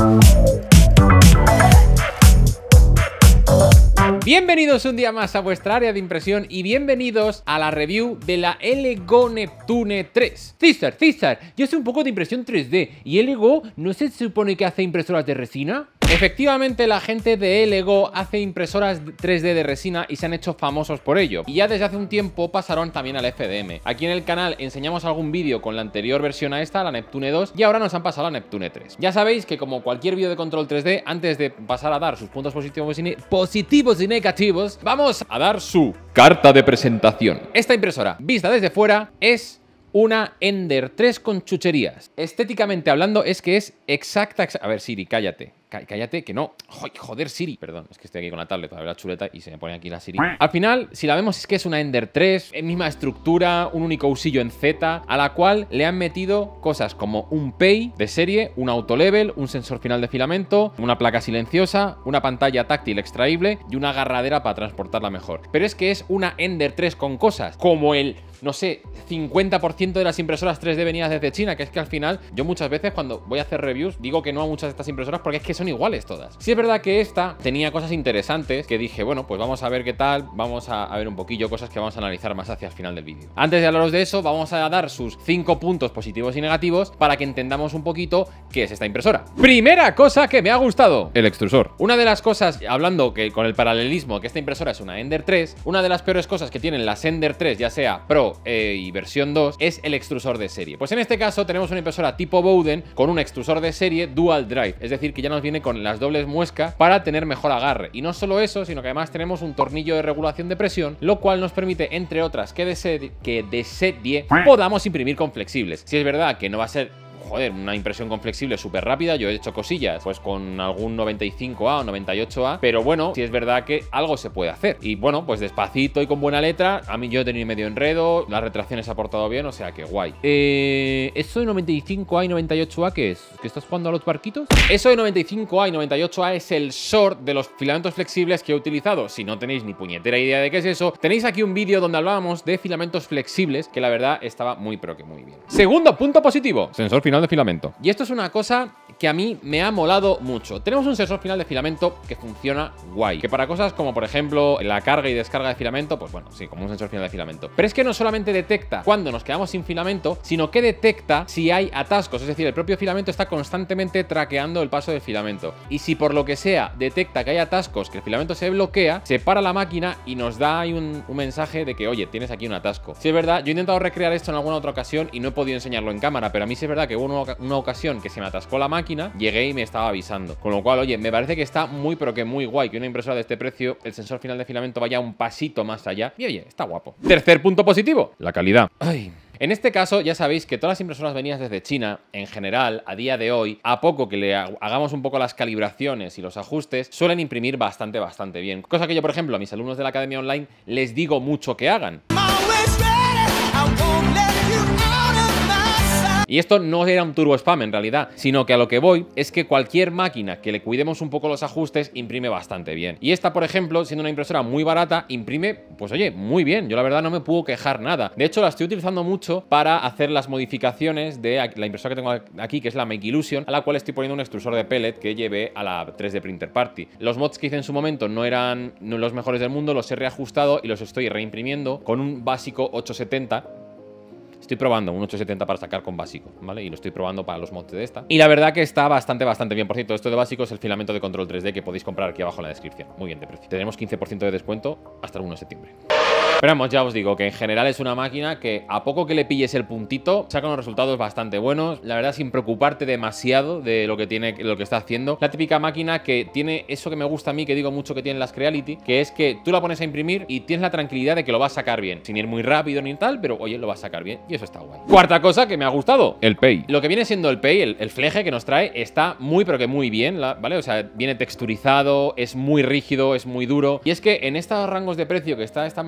Bienvenidos un día más a vuestra área de impresión y bienvenidos a la review de la LGO Neptune 3. César, yo sé un poco de impresión 3D y LGO ¿no se supone que hace impresoras de resina? Efectivamente, la gente de LGO hace impresoras 3D de resina y se han hecho famosos por ello. Y ya desde hace un tiempo pasaron también al FDM. Aquí en el canal enseñamos algún vídeo con la anterior versión a esta, la Neptune 2, y ahora nos han pasado a la Neptune 3. Ya sabéis que como cualquier vídeo de control 3D, antes de pasar a dar sus puntos positivos y negativos, vamos a dar su carta de presentación. Esta impresora, vista desde fuera, es una Ender 3 con chucherías. Estéticamente hablando, es que es exacta... A ver, Siri, cállate. Cállate, que no. Joder, Siri. Perdón, es que estoy aquí con la tablet para ver la chuleta y se me pone aquí la Siri. Al final, si la vemos, es que es una Ender 3, misma estructura, un único usillo en Z, a la cual le han metido cosas como un PEI de serie, un autolevel, un sensor final de filamento, una placa silenciosa, una pantalla táctil extraíble y una agarradera para transportarla mejor. Pero es que es una Ender 3 con cosas como el... no sé, 50% de las impresoras 3D venidas desde China, que es que al final yo muchas veces cuando voy a hacer reviews digo que no a muchas de estas impresoras porque es que son iguales todas. Sí es verdad que esta tenía cosas interesantes que dije, bueno, pues vamos a ver qué tal, vamos a ver un poquillo cosas que vamos a analizar más hacia el final del vídeo. Antes de hablaros de eso, vamos a dar sus 5 puntos positivos y negativos para que entendamos un poquito qué es esta impresora. Primera cosa que me ha gustado, el extrusor. Una de las cosas, hablando que con el paralelismo que esta impresora es una Ender 3, una de las peores cosas que tienen las Ender 3, ya sea Pro y versión 2, es el extrusor de serie. Pues en este caso tenemos una impresora tipo Bowden con un extrusor de serie Dual Drive, es decir, que ya nos viene con las dobles muescas para tener mejor agarre. Y no solo eso, sino que además tenemos un tornillo de regulación de presión, lo cual nos permite, entre otras, que de serie podamos imprimir con flexibles. Si es verdad que no va a ser... joder, una impresión con flexible súper rápida. Yo he hecho cosillas pues con algún 95A o 98A, pero bueno, sí es verdad que algo se puede hacer. Y bueno, pues despacito y con buena letra. A mí yo he tenido medio enredo, las retracciones ha portado bien, o sea que guay. ¿Eso de 95A y 98A qué es? ¿Que estás jugando a los barquitos? Eso de 95A y 98A es el short de los filamentos flexibles que he utilizado. Si no tenéis ni puñetera idea de qué es eso, tenéis aquí un vídeo donde hablábamos de filamentos flexibles, que la verdad estaba muy pero que muy bien. Segundo punto positivo, sensor final de filamento. Y esto es una cosa que a mí me ha molado mucho. Tenemos un sensor final de filamento que funciona guay, que para cosas como por ejemplo la carga y descarga de filamento, pues bueno, sí, como un sensor final de filamento. Pero es que no solamente detecta cuando nos quedamos sin filamento, sino que detecta si hay atascos, es decir, el propio filamento está constantemente traqueando el paso del filamento. Y si por lo que sea detecta que hay atascos, que el filamento se bloquea, se para la máquina y nos da ahí un mensaje de que, oye, tienes aquí un atasco. Sí es verdad, yo he intentado recrear esto en alguna otra ocasión y no he podido enseñarlo en cámara, pero a mí sí es verdad que hubo una ocasión que se me atascó la máquina, llegué y me estaba avisando. Con lo cual, oye, me parece que está muy pero que muy guay que una impresora de este precio, el sensor final de filamento vaya un pasito más allá. Y oye, está guapo. Tercer punto positivo, la calidad. Ay... En este caso, ya sabéis que todas las impresoras venidas desde China, en general, a día de hoy, a poco que le hagamos un poco las calibraciones y los ajustes, suelen imprimir bastante bien. Cosa que yo, por ejemplo, a mis alumnos de la Academia Online les digo mucho que hagan. Y esto no era un turbo spam en realidad, sino que a lo que voy es que cualquier máquina que le cuidemos un poco los ajustes imprime bastante bien. Y esta, por ejemplo, siendo una impresora muy barata, imprime, pues oye, muy bien. Yo la verdad no me puedo quejar nada. De hecho, la estoy utilizando mucho para hacer las modificaciones de la impresora que tengo aquí, que es la Make Illusion, a la cual estoy poniendo un extrusor de pellet que llevé a la 3D Printer Party. Los mods que hice en su momento no eran los mejores del mundo, los he reajustado y los estoy reimprimiendo con un básico 870. Estoy probando un 870 para sacar con básico, ¿vale? Y lo estoy probando para los mods de esta. Y la verdad que está bastante bien. Por cierto, esto de básico es el filamento de control 3D que podéis comprar aquí abajo en la descripción. Muy bien de precio. Tenemos 15% de descuento hasta el 1 de septiembre. Pero vamos, ya os digo que en general es una máquina que a poco que le pilles el puntito, saca unos resultados bastante buenos. La verdad, sin preocuparte demasiado de lo que está haciendo. La típica máquina que tiene eso que me gusta a mí, que digo mucho que tienen las Creality, que es que tú la pones a imprimir y tienes la tranquilidad de que lo vas a sacar bien. Sin ir muy rápido ni tal, pero oye, lo vas a sacar bien. Y eso está guay. Cuarta cosa que me ha gustado, el PEI. Lo que viene siendo el PEI, el fleje que nos trae, está muy pero que muy bien, ¿vale? O sea, viene texturizado, es muy rígido, es muy duro. Y es que en estos rangos de precio que está esta máquina,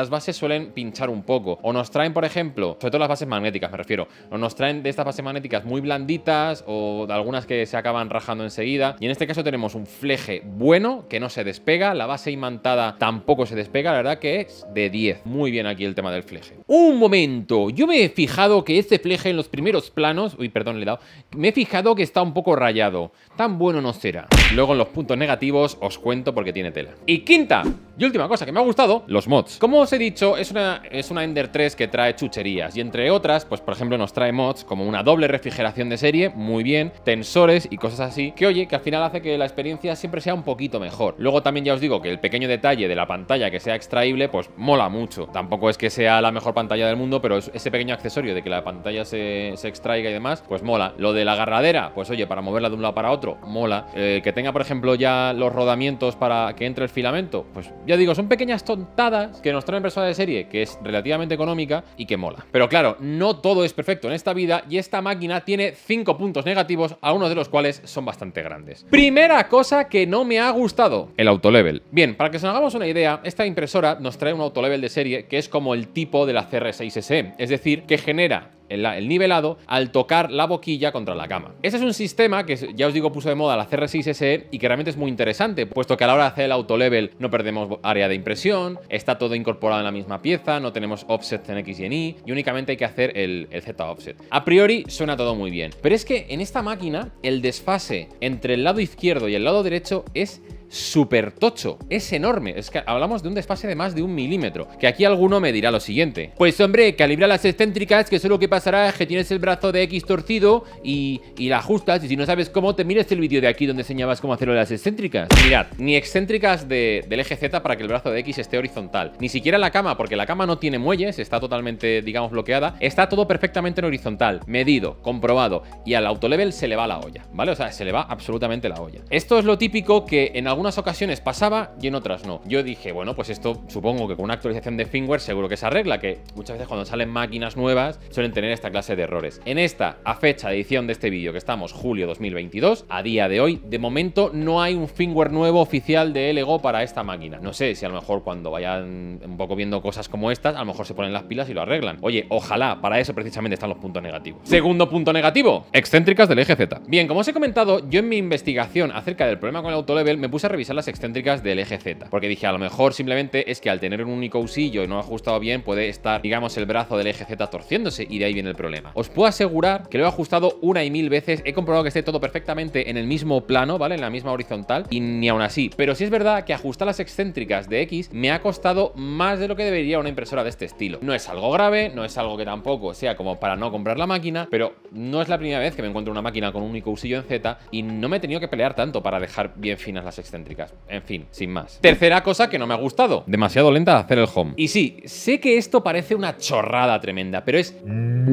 las bases suelen pinchar un poco. O nos traen, por ejemplo, sobre todo las bases magnéticas me refiero, o nos traen de estas bases magnéticas muy blanditas o de algunas que se acaban rajando enseguida. Y en este caso tenemos un fleje bueno, que no se despega, la base imantada tampoco se despega, la verdad que es de 10. Muy bien aquí el tema del fleje. Un momento, yo me he fijado que este fleje en los primeros planos, uy, perdón, le he dado, me he fijado que está un poco rayado. Tan bueno no será. Luego en los puntos negativos os cuento porque tiene tela. Y quinta y última cosa que me ha gustado, los mods. Como os he dicho, es una Ender 3 que trae chucherías y entre otras, pues por ejemplo nos trae mods como una doble refrigeración de serie, muy bien, tensores y cosas así, que oye, que al final hace que la experiencia siempre sea un poquito mejor. Luego también ya os digo que el pequeño detalle de la pantalla que sea extraíble, pues mola mucho. Tampoco es que sea la mejor pantalla del mundo, pero ese pequeño accesorio de que la pantalla se extraiga y demás, pues mola. Lo de la agarradera, pues oye, para moverla de un lado para otro, mola. Que tenga, por ejemplo, ya los rodamientos para que entre el filamento, pues ya digo, son pequeñas tontadas que nos traen impresora de serie, que es relativamente económica y que mola. Pero claro, no todo es perfecto en esta vida y esta máquina tiene 5 puntos negativos, algunos de los cuales son bastante grandes. Primera cosa que no me ha gustado, el autolevel. Bien, para que os hagamos una idea, esta impresora nos trae un autolevel de serie que es como el tipo de la CR6SE, es decir, que genera el nivelado al tocar la boquilla contra la cama. Este es un sistema que, ya os digo, puso de moda la CR6SE y que realmente es muy interesante, puesto que a la hora de hacer el autolevel no perdemos área de impresión, está todo incorporado en la misma pieza, no tenemos offsets en X y en Y, y únicamente hay que hacer el Z-offset. A priori suena todo muy bien, pero es que en esta máquina el desfase entre el lado izquierdo y el lado derecho es súper tocho, es enorme. Es que hablamos de un desfase de más de 1 milímetro. Que aquí alguno me dirá lo siguiente: pues hombre, calibra las excéntricas, que eso lo que pasará es que tienes el brazo de X torcido y la ajustas, y si no sabes cómo, te mires el vídeo de aquí donde enseñabas cómo hacerlo de las excéntricas. Mirad, ni excéntricas del eje Z para que el brazo de X esté horizontal, ni siquiera la cama, porque la cama no tiene muelles, está totalmente, digamos, bloqueada. Está todo perfectamente en horizontal, medido, comprobado, y al autolevel se le va la olla, ¿vale? O sea, se le va absolutamente la olla. Esto es lo típico que en algunas ocasiones pasaba y en otras no. Yo dije, bueno, pues esto supongo que con una actualización de firmware seguro que se arregla, que muchas veces cuando salen máquinas nuevas suelen tener esta clase de errores. En esta, a fecha de edición de este vídeo, que estamos julio 2022, a día de hoy, de momento no hay un firmware nuevo oficial de LEGO para esta máquina. No sé si a lo mejor cuando vayan un poco viendo cosas como estas, a lo mejor se ponen las pilas y lo arreglan. Oye, ojalá, para eso precisamente están los puntos negativos. Segundo punto negativo, excéntricas del eje Z. Bien, como os he comentado, yo en mi investigación acerca del problema con el autolevel me puse a revisar las excéntricas del eje Z, porque dije, a lo mejor simplemente es que al tener un único usillo y no ajustado bien, puede estar, digamos, el brazo del eje Z torciéndose, y de ahí viene el problema. Os puedo asegurar que lo he ajustado una y mil veces, he comprobado que esté todo perfectamente en el mismo plano, ¿vale? En la misma horizontal, y ni aún así. Pero sí es verdad que ajustar las excéntricas de X me ha costado más de lo que debería una impresora de este estilo. No es algo grave, no es algo que tampoco sea como para no comprar la máquina, pero no es la primera vez que me encuentro una máquina con un único usillo en Z y no me he tenido que pelear tanto para dejar bien finas las excéntricas. En fin, sin más. Tercera cosa que no me ha gustado: demasiado lenta de hacer el home. Y sí, sé que esto parece una chorrada tremenda, pero es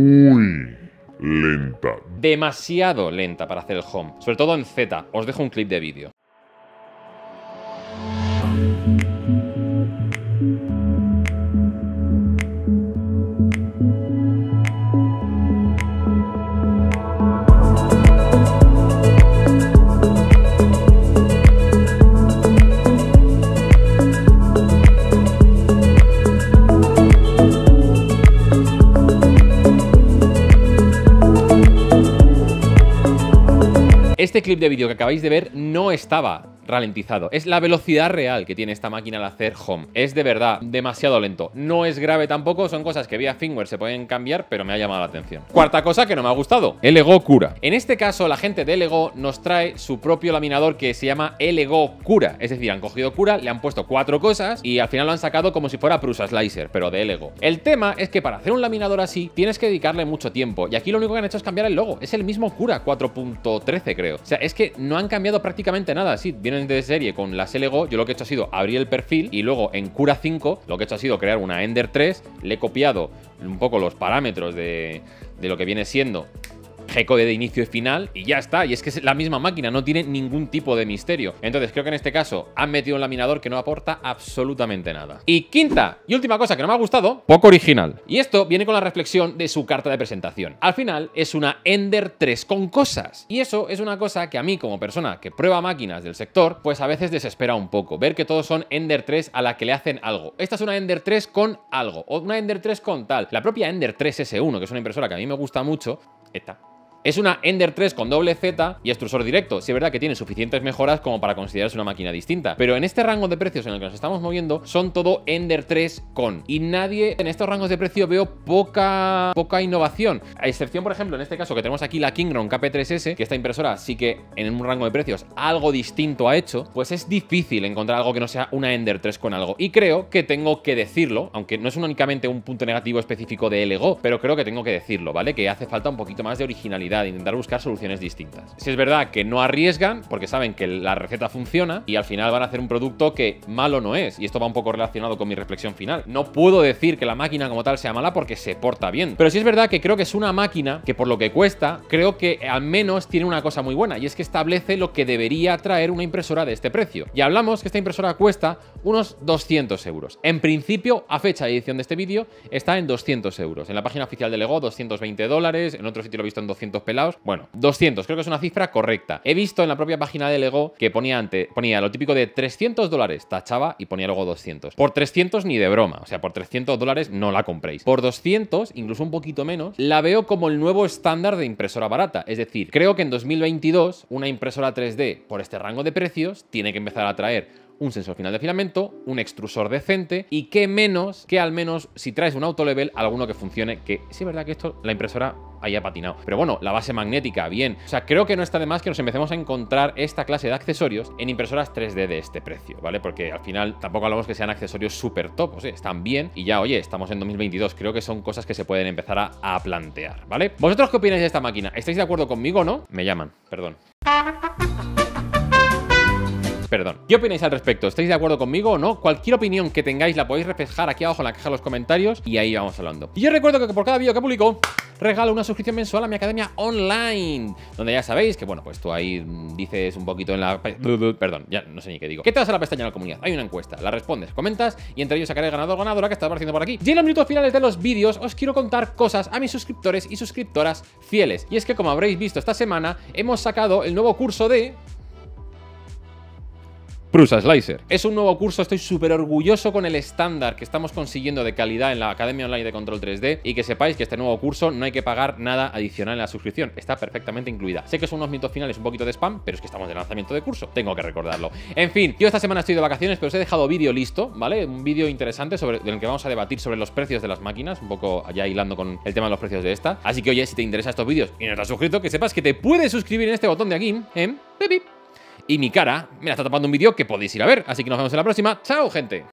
muy lenta. demasiado lenta para hacer el home, sobre todo en Z. Os dejo un clip de vídeo. Este clip de vídeo que acabáis de ver no estaba ralentizado. Es la velocidad real que tiene esta máquina al hacer home. Es de verdad demasiado lento. No es grave tampoco, son cosas que vía firmware se pueden cambiar, pero me ha llamado la atención. Cuarta cosa que no me ha gustado: LEGO Cura. En este caso, la gente de LEGO nos trae su propio laminador que se llama LEGO Cura. Es decir, han cogido Cura, le han puesto 4 cosas y al final lo han sacado como si fuera Prusa Slicer, pero de LEGO. El tema es que para hacer un laminador así tienes que dedicarle mucho tiempo, y aquí lo único que han hecho es cambiar el logo. Es el mismo Cura 4.13, creo. O sea, es que no han cambiado prácticamente nada. Sí, vienen de serie con las LEGO. Yo lo que he hecho ha sido abrir el perfil y luego en Cura 5 lo que he hecho ha sido crear una Ender 3. Le he copiado un poco los parámetros de lo que viene siendo G-code de inicio y final y ya está. Y es que es la misma máquina, no tiene ningún tipo de misterio. Entonces creo que en este caso han metido un laminador que no aporta absolutamente nada. Y quinta y última cosa que no me ha gustado, poco original. Y esto viene con la reflexión de su carta de presentación. Al final es una Ender 3 con cosas. Y eso es una cosa que a mí, como persona que prueba máquinas del sector, pues a veces desespera un poco. Ver que todos son Ender 3 a la que le hacen algo. Esta es una Ender 3 con algo. O una Ender 3 con tal. La propia Ender 3S1, que es una impresora que a mí me gusta mucho, esta. Es una Ender 3 con doble Z y extrusor directo. Sí es verdad que tiene suficientes mejoras como para considerarse una máquina distinta. Pero en este rango de precios en el que nos estamos moviendo, son todo Ender 3 con. Y nadie en estos rangos de precio veo poca innovación. A excepción, por ejemplo, en este caso que tenemos aquí la Kingron KP3S, que esta impresora sí que en un rango de precios algo distinto ha hecho, pues es difícil encontrar algo que no sea una Ender 3 con algo. Y creo que tengo que decirlo, aunque no es únicamente un punto negativo específico de LEGO, pero creo que tengo que decirlo, ¿vale? Que hace falta un poquito más de originalidad, de intentar buscar soluciones distintas. Si es verdad que no arriesgan, porque saben que la receta funciona y al final van a hacer un producto que malo no es. Y esto va un poco relacionado con mi reflexión final. No puedo decir que la máquina como tal sea mala porque se porta bien. Pero sí es verdad que creo que es una máquina que por lo que cuesta, creo que al menos tiene una cosa muy buena. Y es que establece lo que debería traer una impresora de este precio. Y hablamos que esta impresora cuesta unos 200 euros. En principio, a fecha de edición de este vídeo, está en 200 euros. En la página oficial de LEGO, 220 dólares. En otro sitio lo he visto en 200 pelados. Bueno, 200, creo que es una cifra correcta. He visto en la propia página de LEGO que ponía lo típico de 300 dólares, tachaba y ponía luego 200. Por 300 ni de broma, o sea, por 300 dólares no la compréis. Por 200, incluso un poquito menos, la veo como el nuevo estándar de impresora barata. Es decir, creo que en 2022 una impresora 3D por este rango de precios tiene que empezar a traer un sensor final de filamento, un extrusor decente y qué menos que al menos si traes un autolevel, alguno que funcione, que sí es verdad que esto la impresora haya patinado. Pero bueno, la base magnética, bien. O sea, creo que no está de más que nos empecemos a encontrar esta clase de accesorios en impresoras 3D de este precio, ¿vale? Porque al final tampoco hablamos que sean accesorios súper top, o sea, están bien y ya, oye, estamos en 2022. Creo que son cosas que se pueden empezar a plantear, ¿vale? ¿Vosotros qué opináis de esta máquina? ¿Estáis de acuerdo conmigo o no? Me llaman, perdón. ¿Qué opináis al respecto? ¿Estáis de acuerdo conmigo o no? Cualquier opinión que tengáis la podéis reflejar aquí abajo en la caja de los comentarios y ahí vamos hablando. Y yo recuerdo que por cada vídeo que publico regalo una suscripción mensual a mi academia online, donde ya sabéis que, bueno, pues tú ahí dices un poquito en la... Perdón, ya no sé ni qué digo. ¿Qué te vas a la pestaña de la comunidad? Hay una encuesta, la respondes, comentas y entre ellos sacaré el ganador o ganadora que está apareciendo por aquí. Y en los minutos finales de los vídeos os quiero contar cosas a mis suscriptores y suscriptoras fieles. Y es que, como habréis visto esta semana, hemos sacado el nuevo curso de Prusa Slicer. Es un nuevo curso, estoy súper orgulloso con el estándar que estamos consiguiendo de calidad en la Academia Online de Control 3D y que sepáis que este nuevo curso no hay que pagar nada adicional en la suscripción, está perfectamente incluida. Sé que son unos minutos finales un poquito de spam, pero es que estamos de lanzamiento de curso, tengo que recordarlo. En fin, yo esta semana estoy de vacaciones, pero os he dejado vídeo listo, ¿vale? Un vídeo interesante en el que vamos a debatir sobre los precios de las máquinas, un poco ya hilando con el tema de los precios de esta. Así que, oye, si te interesan estos vídeos y no estás suscrito, que sepas que te puedes suscribir en este botón de aquí, y mi cara me la está tapando un vídeo que podéis ir a ver. Así que nos vemos en la próxima. ¡Chao, gente!